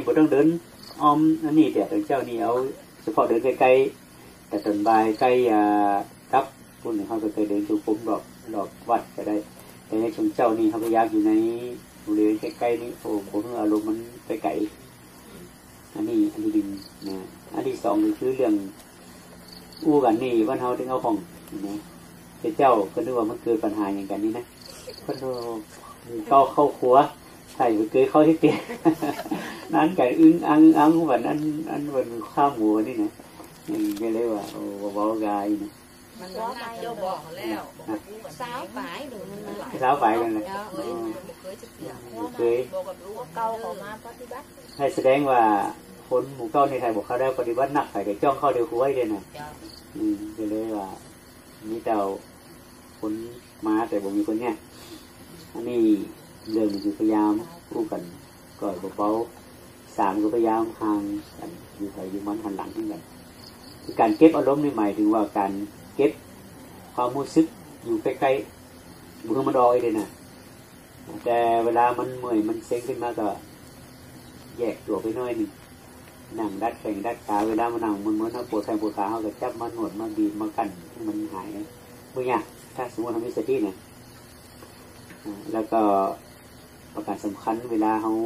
บ่ต้องเดินอ้อมอันนี้แต่เจ้านี่เอาเฉพาะเดินใกล้ๆแต่ตอนบ่ายใกล้ครับพุ่นเขาก็เคยเดินดูปุ่มดอกวัดก็ได้แต่ในช่วงเจ้านี่เขาพยายามอยู่ในบริเวณใกล้ๆนี้ผมอารมณ์มันไปไกลอันนี้ดินนะอันที่สองคือเรื่องอู้กันนี่วันเฮาถึงเอาของนะเจ้าก็นึกว่ามันเกิดปัญหาอย่างกันนี่นะก็เข้าครัวใช่ไปเกยเข้าที่เตียงนั้นไก่อังวันอันวันข้าวหมูนี่นะก็เลยว่าโอ้บ่กายนะมันก็นักเจ้าบอกแล้วสาวฝ่ายหรือมันสาวฝ่ายกันเลยเคยเก่าของมาปฏิบัติให้แสดงว่าคนหมู่เก่าในไทยบอกเขาได้ปฏิบัติหนักไก่จ้องเข้าเดียวคุยเลยนะก็เลยว่ามีเจ้าคนมาแต่บ่มีคนเนี้ยอันนี้เรื่องอยู่พยายามพูดกันก่อนเบาๆสามก็พยายามห่างกันอยู่ไปอยู่มันหันหลังทั้งกันคือการเก็บอารมณ์นี่หมายถึงว่าการเก็บความรู้สึกอยู่ใกล้ๆมือมันดอยเลยนะแต่เวลามันเมื่อยมันเซ็งขึ้นมาก็แยกตัวไปน้อยนึงนั่งดัดแข้งดัดขาเวลามันนั่งมันเหมือนปวดแข้งปวดขาเขาก็จับมันหนวดมาบีบมากันให้มันหายเมื่อไงถ้าสมมติทำมีสติเนี่ยแล้วก็ประการสำคัญเวลาเขา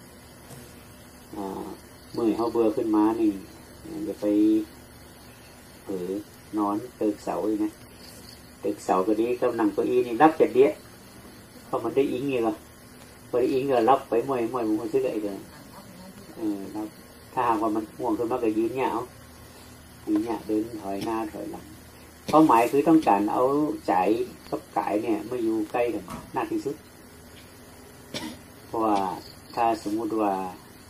เมื่อยเขาเบื่อขึ้นมานี่อย่าไปนอนตึกเสาเลยนะตึกเสาก็ดีก็นั่งเก้าอี้นี่รับจัดเดี้ยเพราะมันได้อิงเงี้ยก็พอได้อิงก็รับไปมวยมันซื้อได้เลยรับถ้าหากว่ามันห่วงขึ้นมาก็ยืนเนี่ยเดินถอยหน้าถอยหลังเป้าหมายคือต้องการเอาใจกับกายเนี่ยมาอยู่ใกล้กันมากที่สุดเพราะว่าถ้าสมมุติว่า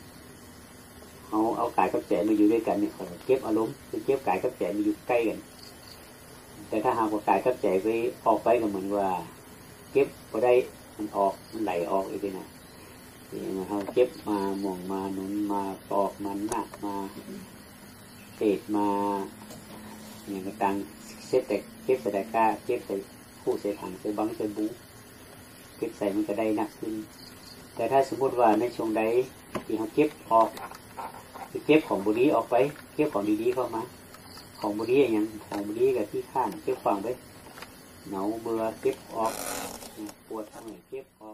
เอากายกับใจมาอยู่ด้วยกันเนี่ยเขาเก็บอารมณ์คือเก็บกายกับใจมาอยู่ใกล้กันแต่ถ้าหากว่ากายกับใจไปออกไปก็เหมือนว่าเก็บพอได้มันออกมันไหลออกอีกนะเขาเก็บมาหม่องมาหนุนมาปอกมันหนักมาเศษมาอย่างต่างเซตแต่เก็บใส่ตะกร้าเก็บใส่คู่ใส่ถังใส่บังใส่บุ้งเก็บใส่มันก็ได้หนักขึ้นแต่ถ้าสมมติว่าในช่วงใดที่เขาเก็บออกเก็บของบุรีออกไปเก็บของดีๆเข้ามาของบุรีอย่างของบุรีกับที่ข้างเก็บฟังไปเหนาเบื่อเก็บออกปวดท้องเก็บออก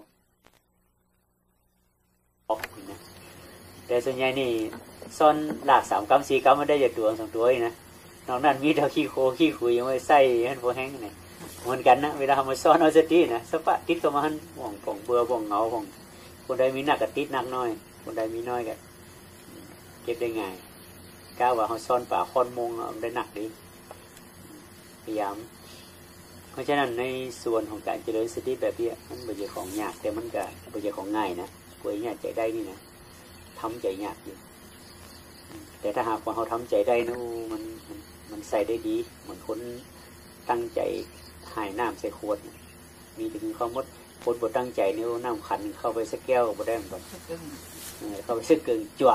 นะแต่ส่วนใหญ่นี่ซ่อนหลาก3 กรัม 4 กรัมมันได้จากตัว2 ตัวนะนอกนั้นมีแต่ขี้คุยยังไม่ใส่ให้พวกแห้งนี่เหมือนกันนะเวลาทำมาซ่อนเอาสตินะสปะติดเข้ามาห่วงป่องเบื่อป่องเหงาป่องคนใดมีหนักก็ติดหนักน้อยคนใดมีน้อยก็เก็บได้ง่ายก้าวว่าเขาซ่อนป่าคอนมงได้หนักดีพยายามเพราะฉะนั้นในส่วนของการเจริญสติแบบนี้มันไม่ใช่ของยากแต่มันก็ไม่ใช่ของง่ายนะป่วยยากใจได้นี่นะทำใจยากอยู่แต่ถ้าหากว่าเขาทำใจได้นู้มันใส่ได้ดีเหมือนคนตั้งใจหายน้ำใส่ขวดมีถึงข้อมดคนบดตั้งใจนิ้วน้ำขันเข้าไปสักแก้วบดได้เหมือนกันเข้าไปสักเกินจ่ว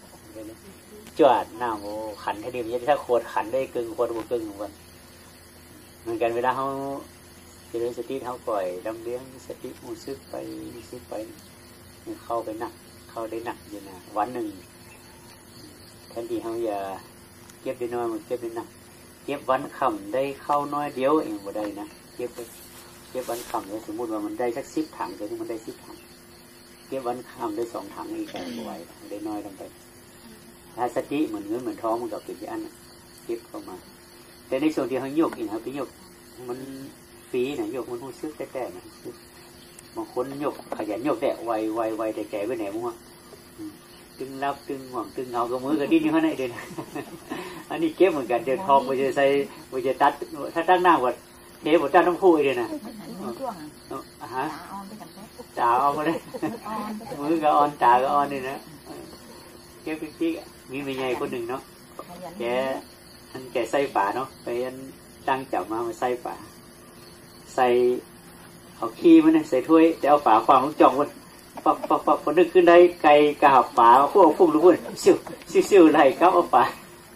น้ำโอ้ขันให้ดีมันถ้าขวดขันได้เกินขวดบดเกินเหมือนกันเวลาเขาจะเรียนสติเขาปล่อยดำเลี้ยงสติมูซึกไปเข้าไปหนักเข้าได้หนักอยู่นะวันหนึ่งแทนที่เขาอย่าเก็บได้น้อยมันเก็บได้หนักเก็บวันค่ำได้เข้าน้อยเดียวเองบ่ได้นะเก็บวันค่ำเลยสมมติว่ามันได้สัก10 ถังแต่ที่มันได้10 ถังเก็บวันค่ำได้2 ถังนี่แค่บ่ไหวได้น้อยลงไปถ้าสติเหมือนเงินเหมือนท้องมันกับเป็นอันเก็บเข้ามาแต่ในส่วนที่เขาโยกอีกครับไปโยกมันฟรีนะโยกมันหูซึกแต่นะบางคนโยกขยันโยกแต่ไวแต่แก่ไปไหนมั้งวะตึงรับตึงห่วงตึงเงากับมือกับดิ้นอยู่ข้างในเด่นอันนี้เก็บเหมือนกันเดินทองไปจะใส่ไปจะตัดถ้าตั้งหน้าวัดเดี๋ยวผมตัดต้องพูดเลยนะฮะตาเอาไปเลยมือก็อ่อนตาก็อ่อนนี่นะเก็บปิ๊กมีไม่ใหญ่คนหนึ่งเนาะแกใส่ฝาเนาะไปตั้งจับมาใส่ฝาใส่เอาขี้มันใส่ถ้วยแต่เอาฝาความลูกจ่องมันปักคนนึกขึ้นได้ไก่กระหับฝาพวกพุ่มลูกพุ่นซิ่วไหลครับเอาฝา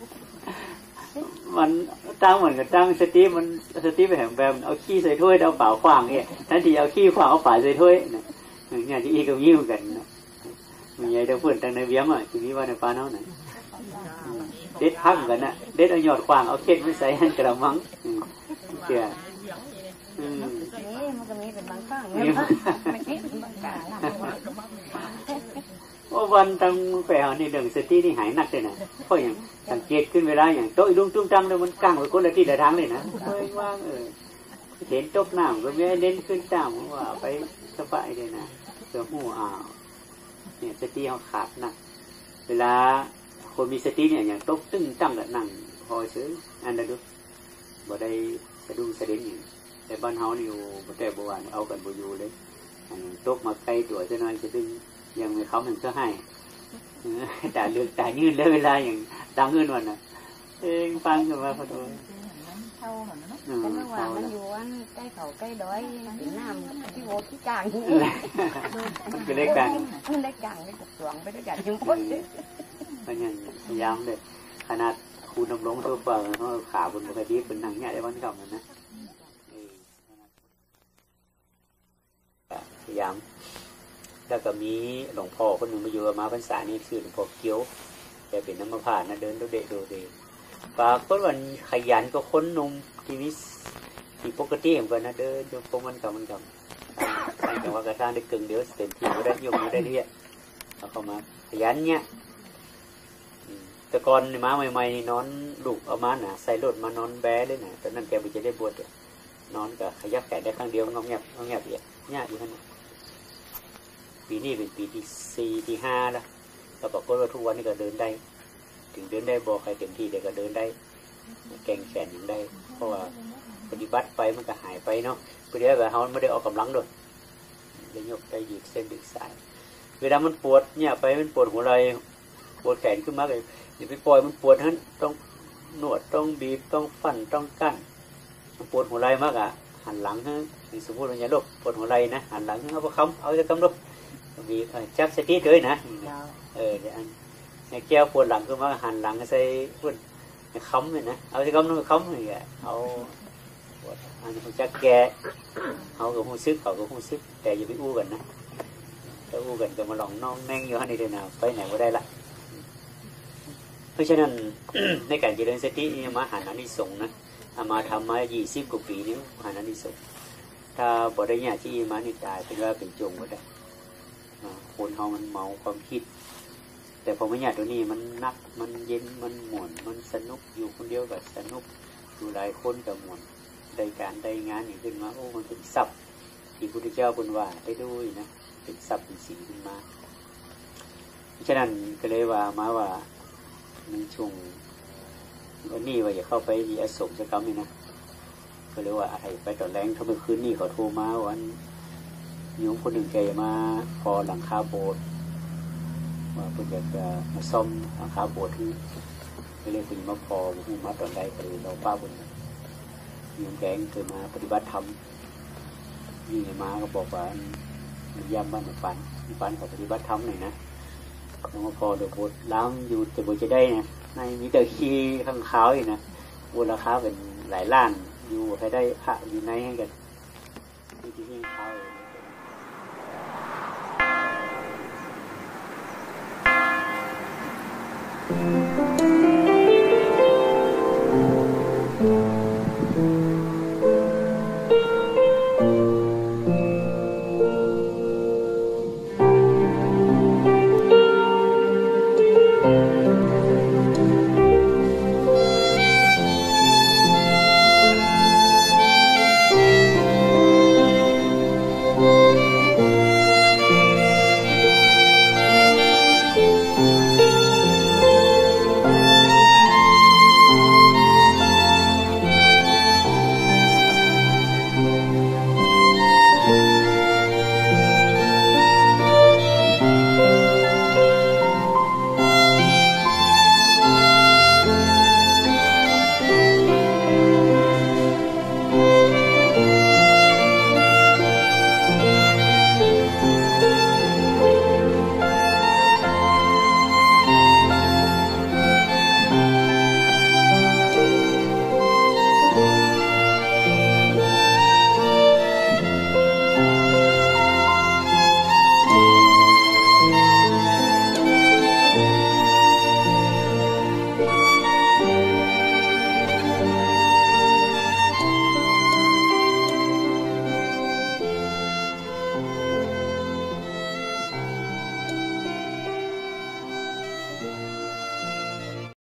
มันตั้งเหมือนกับตั้งสติไปแห่งแบบเอาขี้ใส่ถ้วยเอาฝาขวางเนี่ยทันทีเอาขี้ขวางเอาฝาใส่ถ้วยเนี่ยที่อีกก็ยิ้มกันมีใหญ่ทั้งเพื่อนทั้งในเวียมอ่ะทีนี้ว่าในฟ้าเนาะน่ะเด็ดพักกันนะเด็ดเอาหยอดขวางเอาเข็ดไม่ใส่หันกระมังเชื่อนี่มันก็มีเป็นบางครั้งไม่ใช่เป็นบางครั้งว่าวันตั้งแฝงนี่เรื่องสตินี่หายหนักเลยนะเพราะอย่างสังเกตขึ้นเวลาอย่างโต๊ะลุ่มตุ้มตั้มแล้วมันกั้งไปคนละที่ละทางเลยนะไม่ว่างเห็นตกน้ำก็ไม่เน้นขึ้นตามว่าไปสบายเลยนะเสือหูเนี่ยสติเขาขาดหนักเวลาคนมีสติเนี่ยอย่างตกตึ้งตั้งแบบนั่งพอซื้ออันนั้นดูบ่ได้สะดุ้งสะเด็นอย่างแต่บ้านเฮานี่อยู่แต่โบราณเอากันบ่อยู่เลยตกมาไกลตัวจะน้อยจะดึงยังไม่เขามันก็ให้แต่เลือกแต่ยืนเลยเวลาอย่างดังเงินวันน่ะฟังกันมาพอดีเท่าเหมือนนั้นแต่เมื่อวานมันอยู่วันใกล้เขาใกล้ดอยถึงน้ำที่โวที่กลางมันก็เล็กกันมันเล็กกลางเล็กกับสวงไปด้วยกันยุ่งพ้นมันยังพยายามเลยขนาดคุณดำรงตัวเปล่าเขาขาบนกระดิ่งเป็นหนังเนี่ยได้วันก่อนนะพยายามแล้วก็มีหลวงพ่อคนหนึ่งมาอยู่มาพรรษานี่คือหลวงพ่อเกี้ยวแกเป็นน้ำมะพร้าวนะเดินดูเด็กดูเด็กปากก็วันขยันก็ค้นนมทีวิสที่ปกติเหมือนกันนะเดินจนพวกมันกับแต่ว่ากระทั่งได้กึ่งเดียวเต็มที่ไม่ได้ยุ่งไม่ได้เรียกเอาเข้ามาขยันเนี่ยแต่ก่อนม้าใหม่ๆนอนลูกเอามาหนาใส่รถมานอนแบ๊เลยนะตอนนั้นแกไปจะได้บวชนอนก็ขยับแขนได้ข้างเดียวงอเงียบเอียดเนี่ยอยู่ท่านปีนี้เป็นปีที่4ที่5แล้วเราบอกว่าทุกวันนี้ก็เดินได้ถึงเดินได้บอกใครเต็มที่เด็กก็เดินได้แกงแขนยังได้เพราะว่าปฏิบัติไปมันก็หายไปเนาะเพื่อแบบเขาไม่ได้ออกกำลังด้วยเลยยกได้หยิบเส้นดึกสายเวลามันปวดเนี่ยไปมันปวดหัวไหล่ปวดแขนขึ้นมาเลยอย่าไปปล่อยมันปวดนั้นต้องนวดต้องบีบต้องฟันต้องกั้นมันปวดหัวไหล่มากอ่ะหันหลังฮะสมมติว่าเนี่ยโรคปวดหัวไหล่นะหันหลังเอาไปค้ำเอาจะค้ำโรคบีบจับสติเลยนะเดี๋ยวในแก้วปวดหลังขึ้นมาหันหลังใส่พุ่นค้ำเลยนะเอาจะค้ำนู่นค้ำเลยเอาปวดอันนี้ผมจะแก้เอากับหูซึกเขากับหูซึกแต่อย่าไปอู้กันนะถ้าอู้กันก็มาหลงน้องแม่งอยู่ที่นี่เดินไปไหนก็ได้ละเพราะฉะนั้น ในการเจริญสตินี่มาหาอานิสงส์นะมาทำมา20 กว่าปีนี้หาอานิสงส์ถ้าบทได้เนี่ยที่มานี่ตายเป็นว่าเป็นจงก็ได้คนเขามันเมาความคิดแต่พอไม่เนี่ยตัวนี้มันนักมันเย็นมันหม่วนมันสนุกอยู่คนเดียวกับสนุกอยู่หลายคนกับหม่วนได้การได้งานนี่ขึ้นมาโอ้มันเป็นทรัพย์ที่พุทธเจ้าพูดว่าได้ด้วยนะเป็นทรัพย์เป็นสิ่งขึ้นมาเพราะฉะนั้นก็เลยว่ามาว่ามันช่วงวันนี้ว่าอย่าเข้าไปที่อโศกสักคำนี่นะก็เลยว่าอะไรไปตอนแรงถ้าเมื่อคืนนี่เขาโทรมาวันโยมคนหนึ่งแกมาพอหลังคาโบสถ์ว่าเพื่อจะมาซ่อมหลังคาโบสถ์ที่ก็เลยถึงมาพอมาตอนใดก็เลยเราป้าบนโยมแกงเคยมาปฏิบัติธรรมยิ่งมาก็บอกว่าย่ำบ้านปันเขาปฏิบัติธรรมหน่อยนะแล้วมาพอเดี๋ยวโบสถ์ล้างอยู่แต่โบสถ์จะได้นะในมีแต่ขี้ข้างขาวอยู่นะมูลค่าเป็นหลายล้านอยู่ให้ได้พระอยู่ในให้กันที่ขี้ขาว